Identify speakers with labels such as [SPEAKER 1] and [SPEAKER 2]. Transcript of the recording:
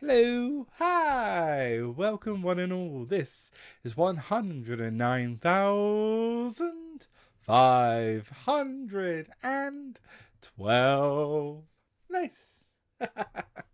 [SPEAKER 1] Hello, hi, welcome one and all. This is 109,512. Nice.